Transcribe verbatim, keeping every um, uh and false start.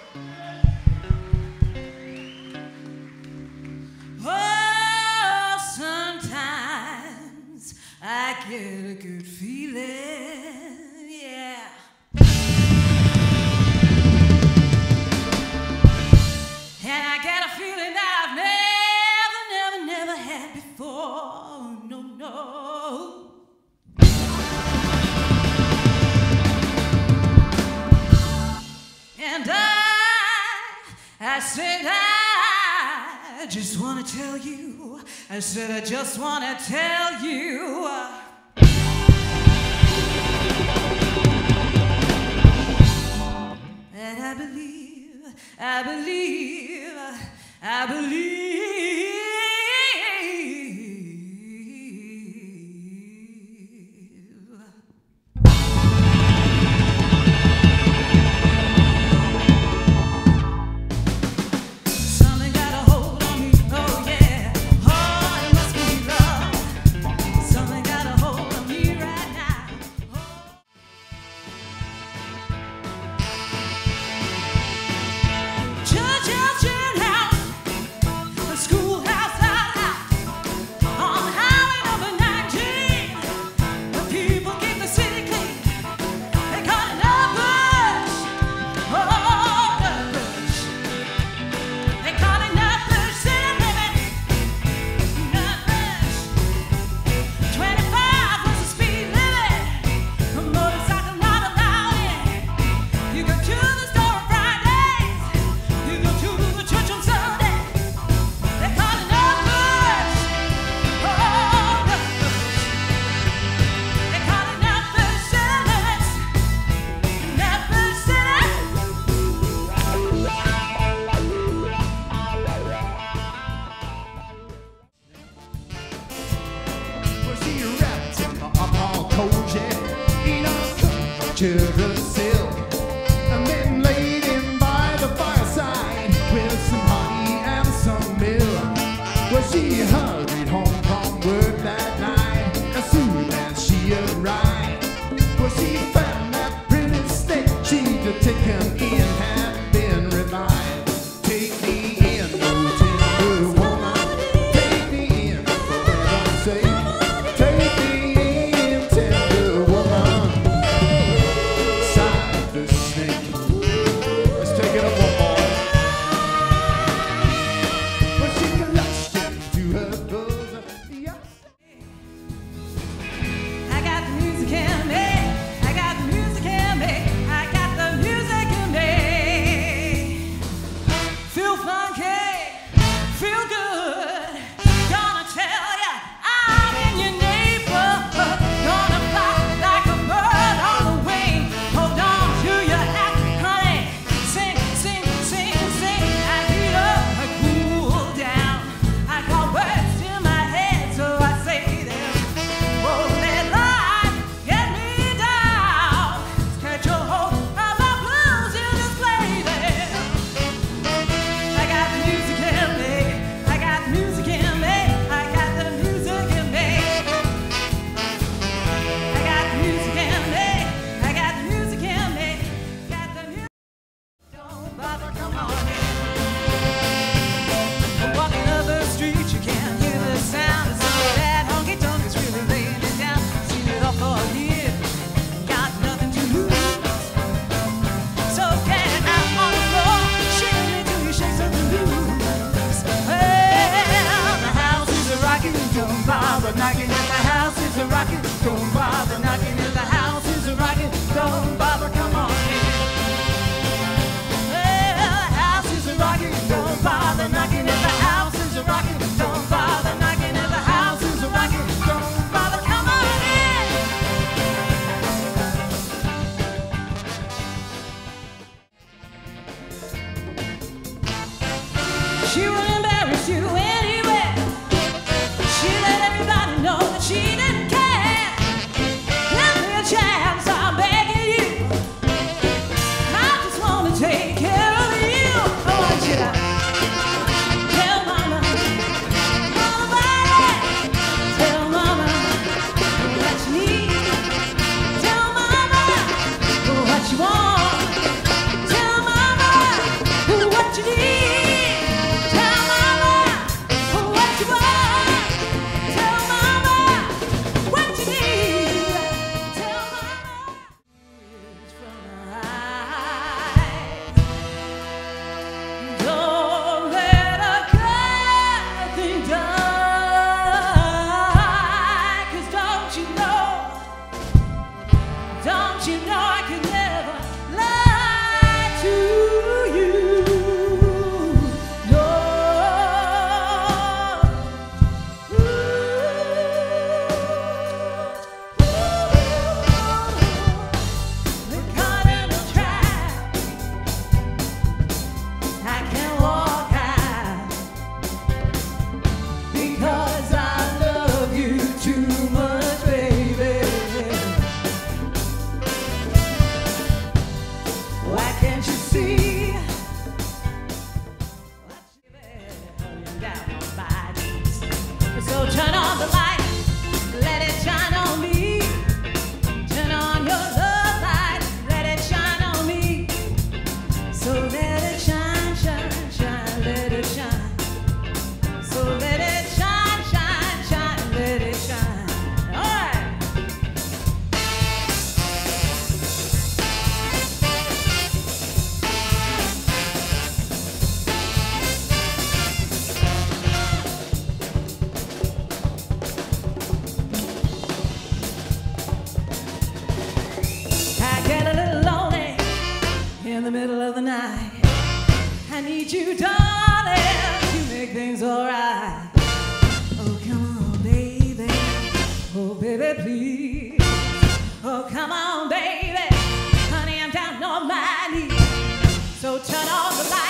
Oh, sometimes I get a good feeling, yeah. And I get a feeling that I've never, never, never had before, no, no. And I, I said I just want to tell you, I said I just want to tell you that I believe, I believe, I believe something got a hold on me, oh yeah, oh it must be love, something got a hold on me right now, oh. Church house, gin house, a schoolhouse out, out on highway number nineteen. The people keep the city clean. They call it Nutbush, oh Nutbush. They call it Nutbush city limit, Nutbush. twenty-five was the speed limit. A motorcycle not allowed in. You go to the store on Fridays. You go to the church on Sunday. They call it Nutbush, oh Nutbush. They call it Nutbush city limits, Nutbush city. Well, she wrapped him up all cozy in a children's silk, and then laid him by the fireside with some honey and some milk. Well, she hurried home from work that night as soon as she arrived. Well, she found that pretty snake she'd taken in had been revived. Take me in, oh tender woman, take me in, for heaven's sake. Take me in, tender woman, sighed the snake. Let's take it up one more. Well, she clutched into her bosom, yes. I got the music in me. I got the music in me. I got the music in me. Feel funky, feel good. Gonna tell ya I'm in your neighborhood. Gonna fly like a bird on the wing. Hold on to your hat, honey. Sing, sing, sing, sing. I heat up, I cool down. I got words in my head, so I say them. Oh, let life get me down. Catch a hold of my blues, you just play them. I got the music in me. I got the music in me. I got the music in me. I got the music in me. I got the music in me. Got the music. Don't bother, come on in. Walking up the street, you can't hear the sound of some of that honky tonk is really laying it down. Seen it all for years, got nothing to lose. So get out on the floor, shake me till you shake something loose. Well, the house is a rockin', don't bother knocking. If the house is a rockin', don't bother knocking. If the house is a rockin', don't bother, come on in. Well, the house is a rockin', don't bother knocking. If the house is a rockin', don't bother knocking. If the house is a rockin', don't bother, come on in. She will embarrass you anywhere. She let everybody know that she didn't care. Give me a chance, I'm begging you. I just want to take care of you. I want you to tell mama, nobody. Tell mama what you need. Tell mama what you want. Tell mama the middle of the night. I need you, darling, to make things alright. Oh, come on, baby. Oh, baby, please. Oh, come on, baby. Honey, I'm down on my knees. So turn off the light.